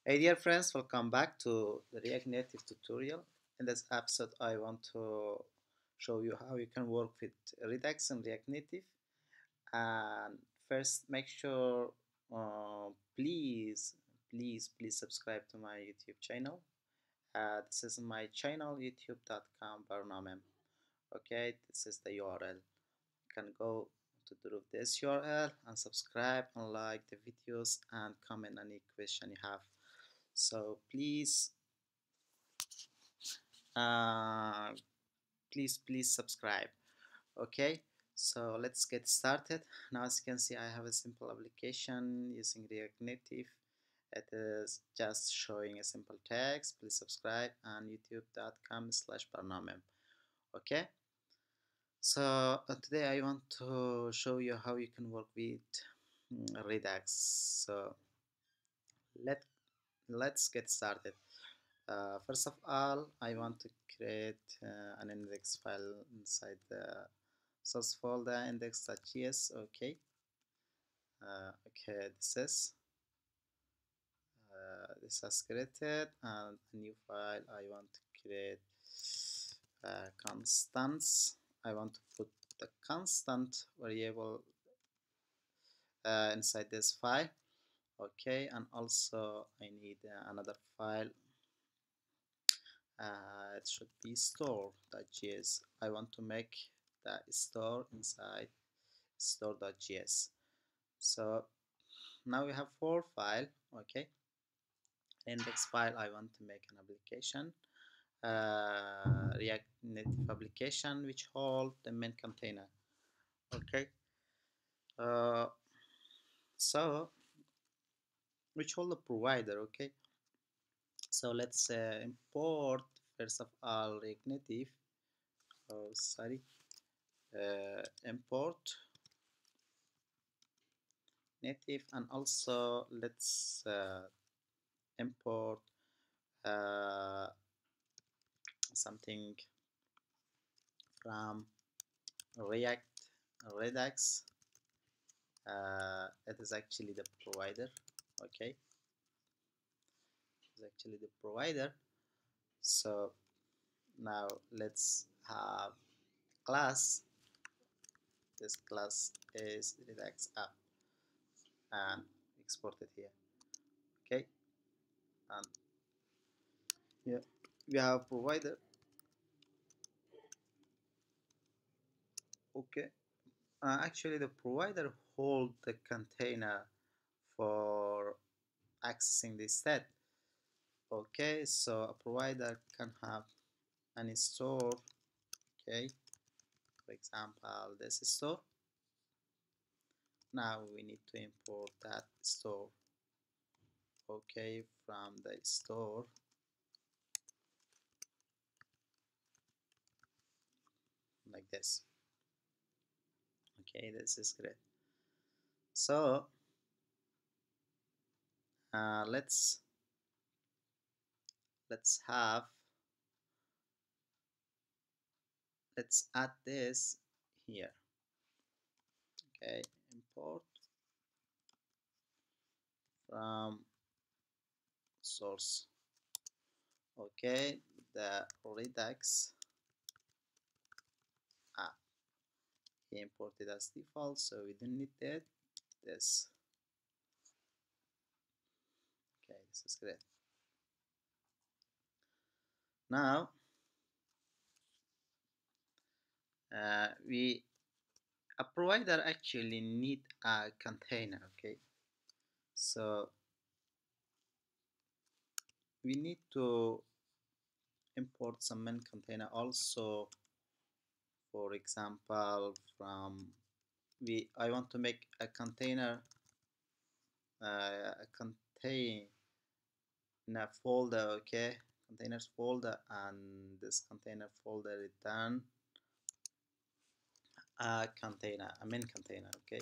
Hey dear friends, welcome back to the React Native tutorial. In this episode I want to show you how you can work with Redux and React Native. And first make sure please subscribe to my YouTube channel. This is my channel youtube.com barnamem. Okay, this is the URL. You can go to this URL and subscribe and like the videos and comment any question you have. So uh, please subscribe. Okay, so let's get started. Now as you can see, I have a simple application using React Native. It is just showing a simple text. Please subscribe and youtube.com/barnamem. Okay, so today I want to show you how you can work with Redux. So let let's get started. First of all, I want to create an index file inside the source folder index.js. Okay, okay, this has created, and a new file I want to create constants. I want to put the constant variable inside this file. Okay, and also I need another file. It should be store.js. I want to make the store inside store.js. So now we have four files. Okay, index file, I want to make an application, React Native application which hold the main container. Okay, uh, so which hold the provider. Okay, so let's import first of all React Native. Oh, sorry. Import native, and also let's import uh, something from React Redux. It is actually the provider. Okay, it's actually the provider. So now let's have class. This class is Redux app and export it here. Okay, and here we have provider. Okay, actually the provider hold the container for accessing this set. Okay, so a provider can have any store. Okay, for example this store. Now we need to import that store. Okay, from the store, like this. Okay, this is great. So let's have let's add this here. Okay, import from source. Okay, the Redux app. He imported as default, so we don't need that. This. Okay, this is great. Now we a provider actually need a container. Okay, so we need to import some main container also. For example, from I want to make a container, a container folder. Okay, containers folder, and this container folder return a container, a main container. Okay,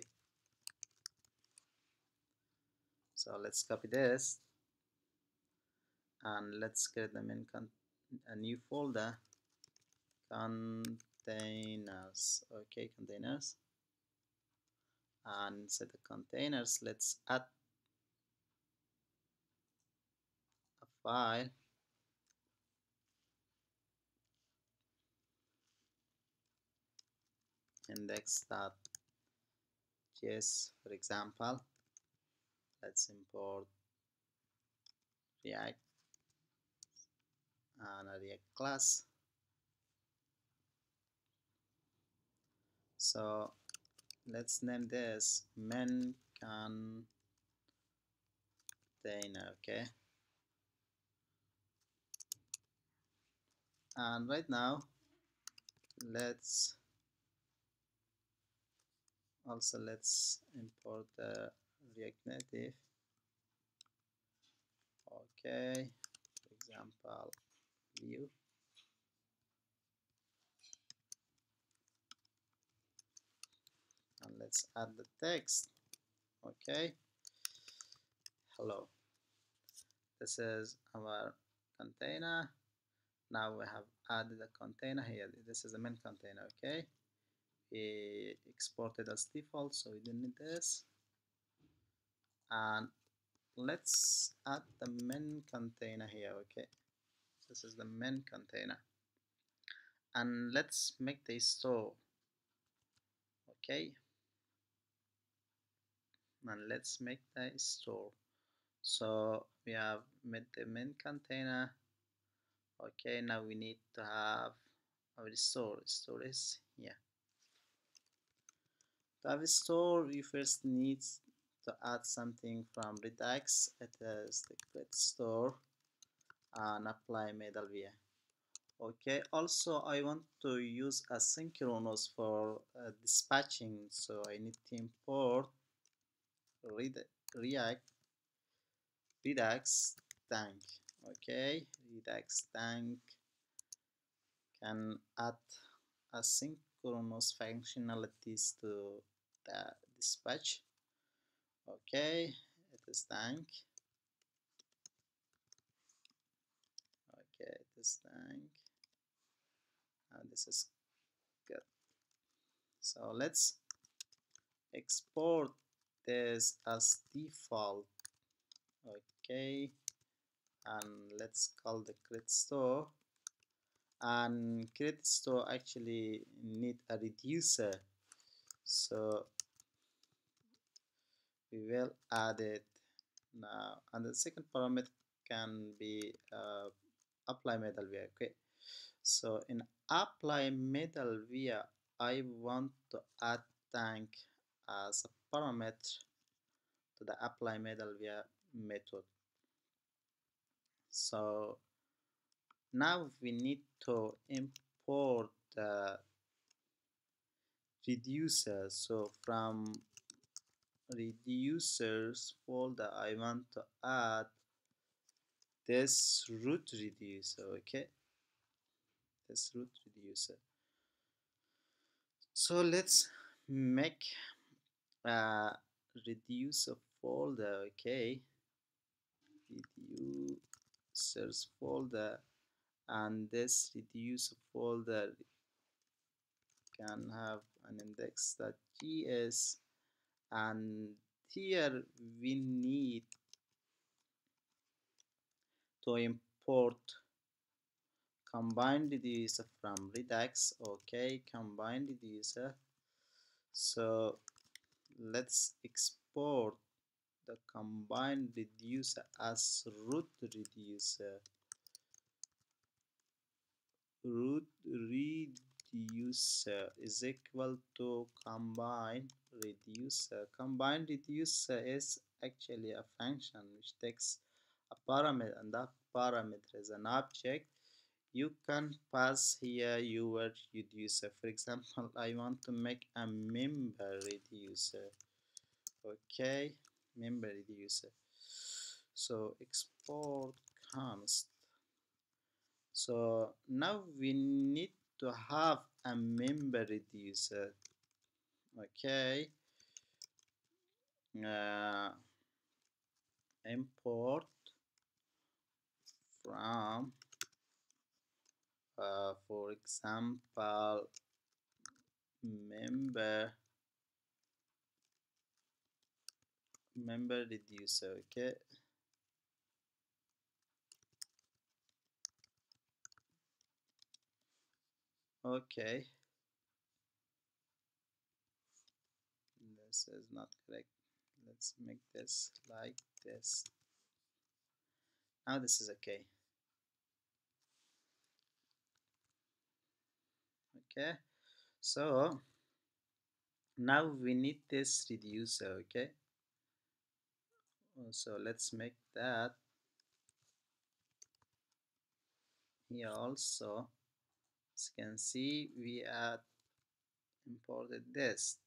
so let's copy this and let's create the main a new folder, containers. Okay, containers, and inside the containers let's add file index.js, for example. Let's import React and a React class. So let's name this main container, okay? And right now, let's import the React Native, okay? For example, view, and let's add the text, okay? Hello, this is our container. Now we have added a container here. This is the main container, okay? We exported as default, so we don't need this. And let's add the main container here, okay? This is the main container. And let's make the store, okay? And let's make the store. So we have made the main container, okay? Now we need to have our store. Store is here. To have a store, we first need to add something from redux. It is the create store and apply middleware. Okay, also I want to use asynchronous for dispatching, so I need to import react redux tank. Okay, redux tank can add asynchronous functionalities to the dispatch. Okay, it is tank. Okay, it is tank, and this is good. So let's export this as default. Okay, and let's call the create store. And create store actually need a reducer, so we will add it now. And the second parameter can be apply middleware. Okay, so in apply middleware, I want to add tank as a parameter to the apply middleware method. So now we need to import the reducer. So from reducers folder, I want to add this root reducer, okay? This root reducer. So let's make a reducer folder, okay? Reducers folder, and this reducer folder can have an index.js, and here we need to import combined reducer from redux. Okay, combined reducer. So let's export the combined reducer as root reducer. Root reducer is equal to combined reducer. Combined reducer is actually a function which takes a parameter, and that parameter is an object. You can pass here your reducer. For example, I want to make a member reducer. Okay, member reducer. So export const. So now we need to have a member reducer. Okay, import from for example member reducer. Okay, Okay, this is not correct. Let's make this like this. Now this is okay. Okay, so now we need this reducer. Okay, so let's make that here also. As you can see, we had imported this,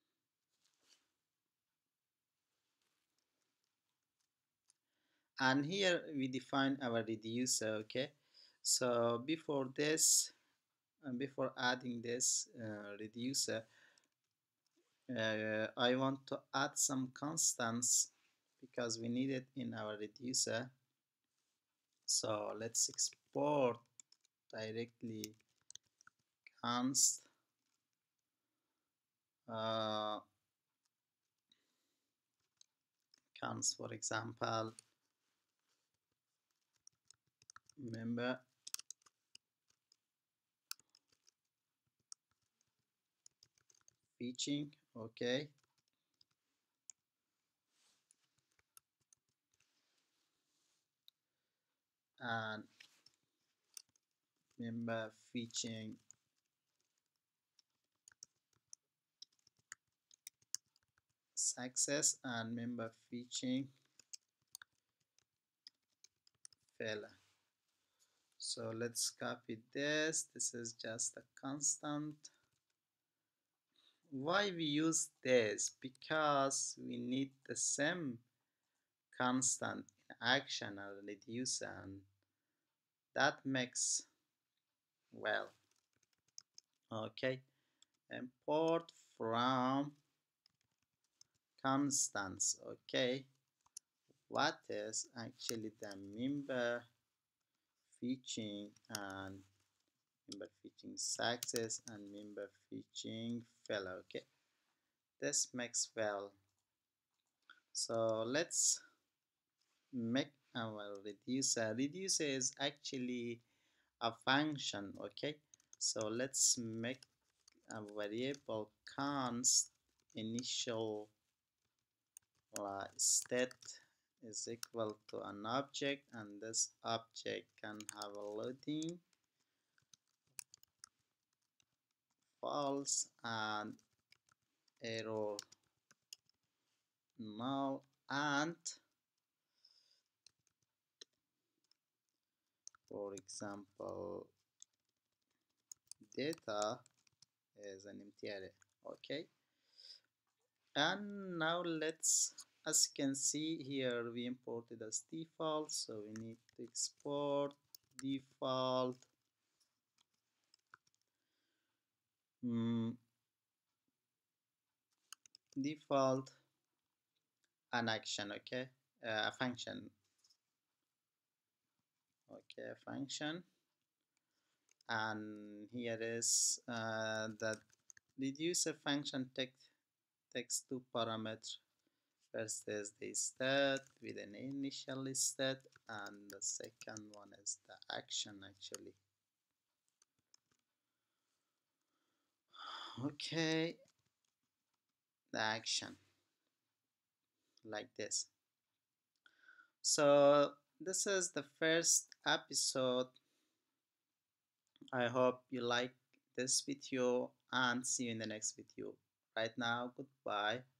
and here we define our reducer. Okay, so before this and before adding this reducer, I want to add some constants because we need it in our reducer. So let's export directly const uh, const, for example, member fetching. Okay, and member fetching success and member fetching failure. So let's copy this. This is just a constant. Why we use this? Because we need the same constant in action and reduce, and that makes, well, okay, import from constants. Okay, what is actually the member fetching and member fetching success and member fetching failure? Okay, this makes well. So let's make our reducer. Reducer is actually a function. Okay, so let's make a variable const initial state is equal to an object, and this object can have a loading false and error null, and for example data is an empty array. Okay, and now let's, as you can see here, we imported as default, so we need to export default default an action. Okay, a function. Okay, a function, and here is the reducer function takes two parameters. First is the state with an initial state, and the second one is the action actually. Okay, the action like this. So this is the first episode. I hope you like this video and see you in the next video. Right now, goodbye.